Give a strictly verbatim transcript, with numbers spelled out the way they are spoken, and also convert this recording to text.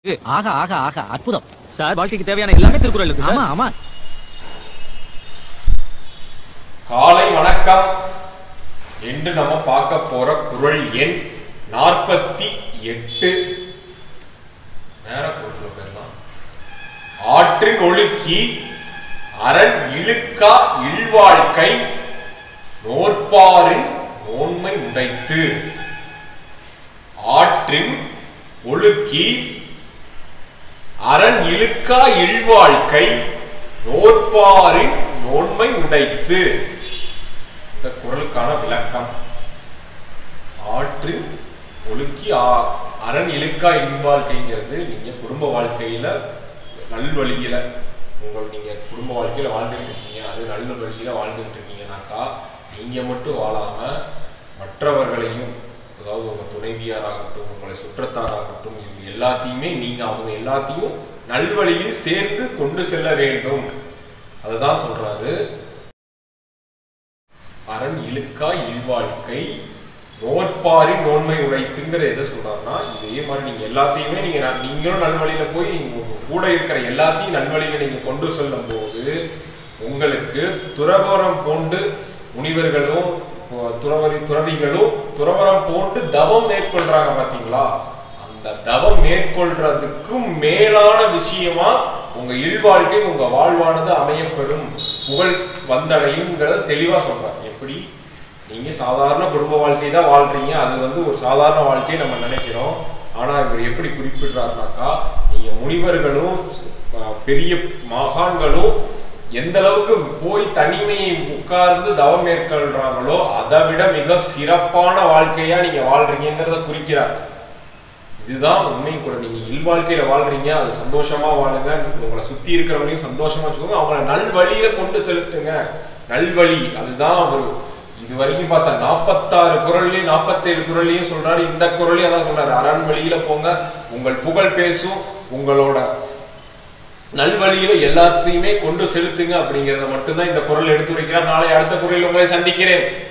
ஆகா ஆகா ஆகா அற்புதம் சார். வாழ்க்கைக்கு தேவையான எல்லாமே திருக்குறள் இருக்கு. ஆமா ஆமா. காலை வணக்கம். என்று நம்ம பார்க்க போற குறள் எண் நாற்பத்தி எட்டு. நேர குறள் பேரலாம். ஆற்றின் ஒழுக்கி அரண் இழுக்கா இல்வாழ்க்கை நோற்பாரின் நோன்மை உடைத்து. ஆற்றின் ஒழுக்கி அரண் இழுக்கா இல்வாழ்க்கை நோற்பாரின் நோன்மை உடைத்து. இந்த குறளுக்கான விளக்கம். ஆற்றின் ஒழுக்கி அரண் இழுக்கா இல்வாழ்க்கைங்கிறது நீங்க குடும்ப வாழ்க்கையில நல்வழியில உங்கள் நீங்க குடும்ப வாழ்க்கையில வாழ்ந்துட்டு இருக்கீங்க, அது நல்ல வழியில வாழ்ந்துட்டு இருக்கீங்கன்னாக்கா நீங்க மட்டும் வாழாம மற்றவர்களையும், அதாவது உங்க துணைவியாராகட்டும் உங்களை சுற்றத்தாராகட்டும் இவங்க எல்லாத்தையுமே நீங்க அவங்க எல்லாத்தையும் நல்வழியில் சேர்ந்து கொண்டு செல்ல வேண்டும். அதுதான் சொல்றாரு. அரண் இழுக்கா இல்வாழ்க்கை நோற்பாரின் நோன்மை உடைத்துங்கிற எதை சொல்றாருன்னா, இதே மாதிரி நீங்க எல்லாத்தையுமே நீங்க நீங்களும் நல்வழியில போய் கூட இருக்கிற எல்லாத்தையும் நல்வழியில நீங்க கொண்டு செல்லும் போது உங்களுக்கு துறவரம் போன்று முனிவர்களும் துறவரி துறவிகளும் துறவரம் போன்று தவம் மேற்கொள்றாங்க பாத்தீங்களா, அந்த தவம் மேற்கொள்றதுக்கும் மேலான விஷயமா உங்க இல்வாழ்க்கை உங்க வாழ்வானது அமையப்படும், புகழ் வந்தடையுங்கிறத தெளிவா சொல்றாங்க. எப்படி நீங்க சாதாரண குடும்ப வாழ்க்கை தான் வாழ்றீங்க, அது வந்து ஒரு சாதாரண வாழ்க்கையை நம்ம நினைக்கிறோம். ஆனா இவர் எப்படி குறிப்பிடுறாருனாக்கா, நீங்க முனிவர்களும் பெரிய மகான்களும் எந்த அளவுக்கு போய் தனிமையை உட்கார்ந்து தவம் மேற்கொள்றாங்களோ அதை விட மிக சிறப்பான வாழ்க்கையா நீங்க வாழ்றீங்கிறத குறிக்கிறார். இதுதான் உண்மை கூட. நீங்க இல்வாழ்க்கையில வாழ்றீங்க, அது சந்தோஷமா வாழுங்க, உங்களை சுத்தி இருக்கிறவங்களையும் சந்தோஷமா வச்சுக்கோங்க, அவங்கள நல்வழியில கொண்டு செலுத்துங்க. நல்வழி அதுதான் அவர் இது வரைக்கும் பார்த்தா நாற்பத்தாறு குறள்லயும் நாற்பத்தேழு குறள்லையும் சொல்றாரு. இந்த குறளையும் அதான் சொல்றாரு, அரண் வழியில போங்க, உங்கள் புகழ் பேசும், உங்களோட நல்வழியில எல்லாத்தையுமே கொண்டு செலுத்துங்க அப்படிங்கிறத மட்டும்தான் இந்த குறள் எடுத்து வைக்கிறார். நாளை அடுத்த குறளில் உங்களை சந்திக்கிறேன்.